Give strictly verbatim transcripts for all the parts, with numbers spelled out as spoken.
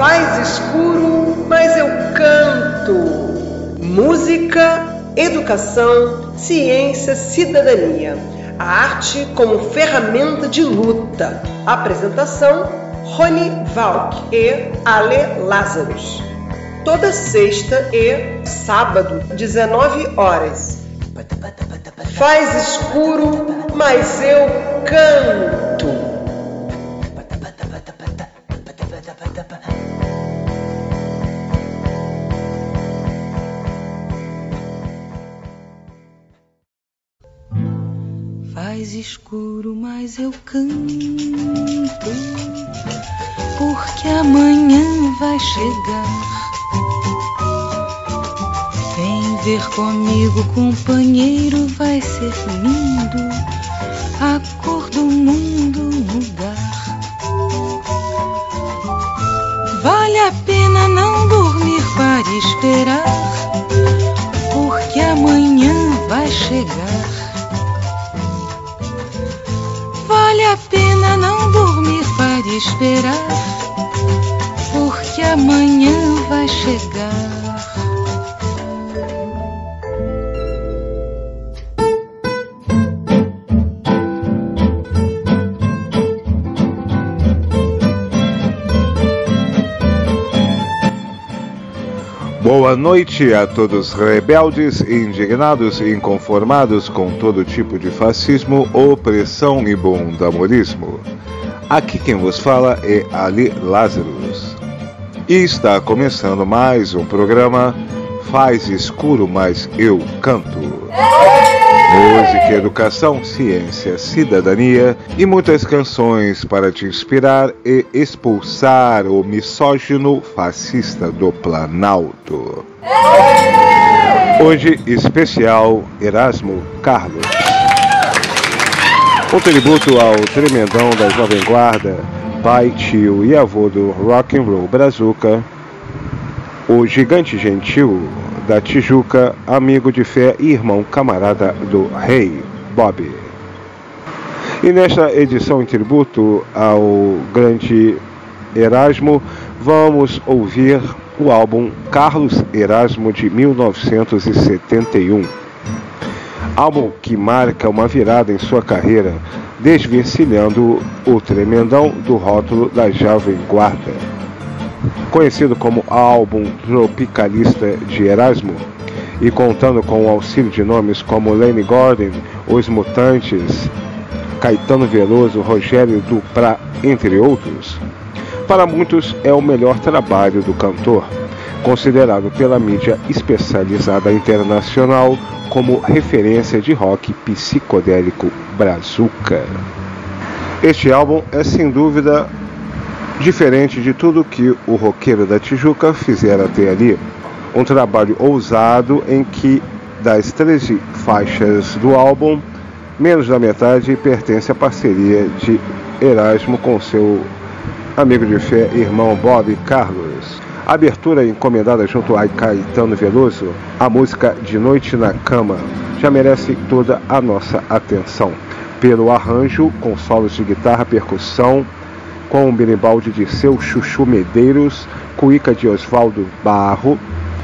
Faz escuro, mas eu canto. Música, educação, ciência, cidadania. A arte como ferramenta de luta. Apresentação, Rony Valk e Ale Lázaros. Toda sexta e sábado, dezenove horas. Faz escuro, mas eu canto. Faz escuro, mas eu canto, porque amanhã vai chegar. Vem ver comigo, companheiro, vai ser lindo a cor do mundo mudar. Vale a pena não dormir para esperar, porque amanhã vai chegar. Vale a pena não dormir para esperar, porque amanhã vai chegar. Boa noite a todos rebeldes, indignados e inconformados com todo tipo de fascismo, opressão e bondamorismo. Aqui quem vos fala é Ale Lázaros. E está começando mais um programa Faz Escuro, mas eu canto. Música, educação, ciência, cidadania e muitas canções para te inspirar e expulsar o misógino fascista do Planalto. Hoje, especial Erasmo Carlos. Um tributo ao tremendão da Jovem Guarda, pai, tio e avô do rock and roll brazuca, o gigante gentil da Tijuca, amigo de fé e irmão camarada do rei Bob. E nesta edição em tributo ao grande Erasmo, vamos ouvir o álbum Carlos Erasmo de mil novecentos e setenta e um. Álbum que marca uma virada em sua carreira, desvencilhando o tremendão do rótulo da Jovem Guarda. Conhecido como álbum tropicalista de Erasmo, e contando com o auxílio de nomes como Lenny Gordon, Os Mutantes, Caetano Veloso, Rogério Duprá, entre outros, para muitos é o melhor trabalho do cantor, considerado pela mídia especializada internacional como referência de rock psicodélico brazuca. Este álbum é sem dúvida diferente de tudo que o roqueiro da Tijuca fizera até ali. Um trabalho ousado em que, das treze faixas do álbum, menos da metade pertence à parceria de Erasmo com seu amigo de fé, irmão Bob Carlos. A abertura encomendada junto a Caetano Veloso, a música De Noite na Cama, já merece toda a nossa atenção, pelo arranjo com solos de guitarra, percussão, com o berimbau de Dirceu Chuchu Medeiros, cuíca de Oswaldo Barro.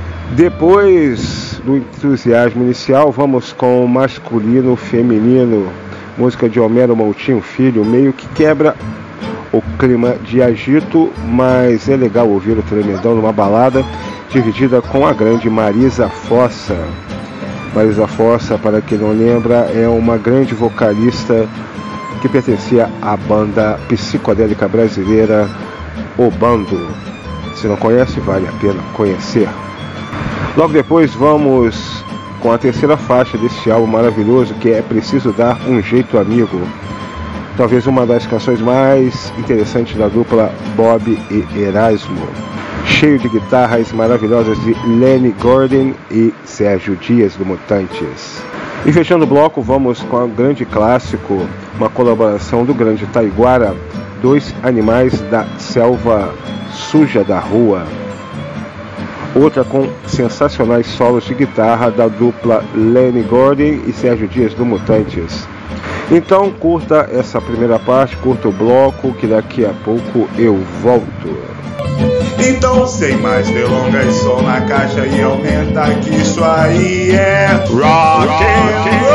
Depois do entusiasmo inicial, vamos com masculino, feminino, música de Homero Moutinho Filho, meio que quebra o clima de agito, mas é legal ouvir o tremendão numa balada, dividida com a grande Marisa Fossa. Marisa Fossa, para quem não lembra, é uma grande vocalista que pertencia à banda psicodélica brasileira O Bando. Se não conhece, vale a pena conhecer. Logo depois vamos com a terceira faixa deste álbum maravilhoso, que é Preciso Dar um Jeito Amigo. Talvez uma das canções mais interessantes da dupla Bob e Erasmo. Cheio de guitarras maravilhosas de Lenny Gordon e Sérgio Dias do Mutantes. E fechando o bloco, vamos com um grande clássico, uma colaboração do grande Taiguara, Dois Animais da Selva Suja da Rua. Outra com sensacionais solos de guitarra da dupla Lenny Gordon e Sérgio Dias do Mutantes. Então curta essa primeira parte, curta o bloco, que daqui a pouco eu volto. Então, sem mais delongas, som na caixa e aumenta que isso aí é rock and roll.